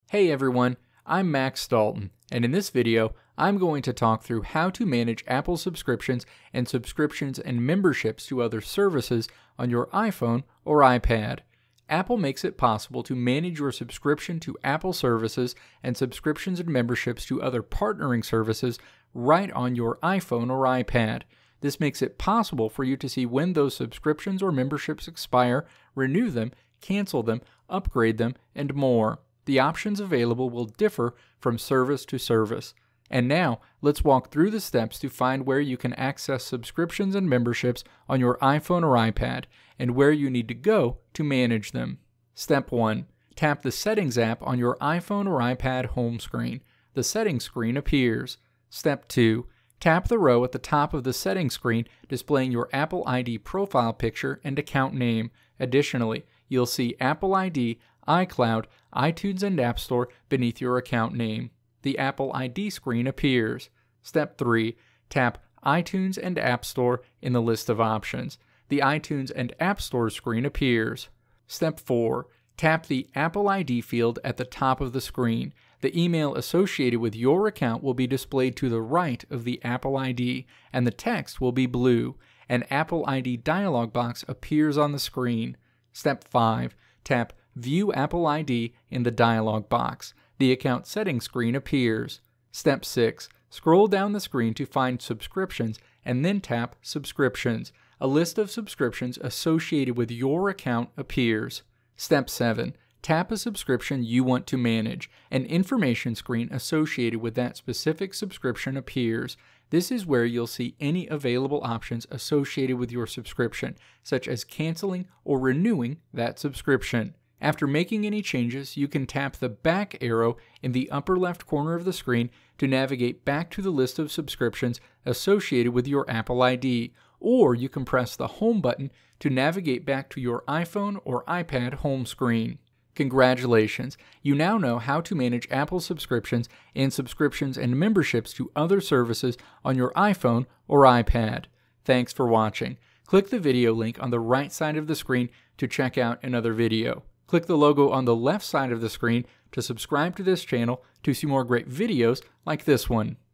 Hey everyone, I'm Max Dalton, and in this video, I'm going to talk through how to manage Apple subscriptions and memberships to other services on your iPhone or iPad. Apple makes it possible to manage your subscription to Apple services and subscriptions and memberships to other partnering services right on your iPhone or iPad. This makes it possible for you to see when those subscriptions or memberships expire, renew them, cancel them, upgrade them, and more. The options available will differ from service to service. And now, let's walk through the steps to find where you can access subscriptions and memberships on your iPhone or iPad, and where you need to go to manage them. Step 1. Tap the Settings app on your iPhone or iPad home screen. The Settings screen appears. Step 2. Tap the row at the top of the Settings screen displaying your Apple ID profile picture and account name. Additionally, you'll see Apple ID, iCloud, iTunes, and App Store beneath your account name. The Apple ID screen appears. Step 3. Tap iTunes and App Store in the list of options. The iTunes and App Store screen appears. Step 4. Tap the Apple ID field at the top of the screen. The email associated with your account will be displayed to the right of the Apple ID, and the text will be blue. An Apple ID dialog box appears on the screen. Step 5. Tap View Apple ID in the dialog box. The account settings screen appears. Step 6. Scroll down the screen to find Subscriptions and then tap Subscriptions. A list of subscriptions associated with your account appears. Step 7. Tap a subscription you want to manage. An information screen associated with that specific subscription appears. This is where you'll see any available options associated with your subscription, such as canceling or renewing that subscription. After making any changes, you can tap the back arrow in the upper left corner of the screen to navigate back to the list of subscriptions associated with your Apple ID, or you can press the Home button to navigate back to your iPhone or iPad home screen. Congratulations! You now know how to manage Apple subscriptions and memberships to other services on your iPhone or iPad. Thanks for watching. Click the video link on the right side of the screen to check out another video. Click the logo on the left side of the screen to subscribe to this channel to see more great videos like this one.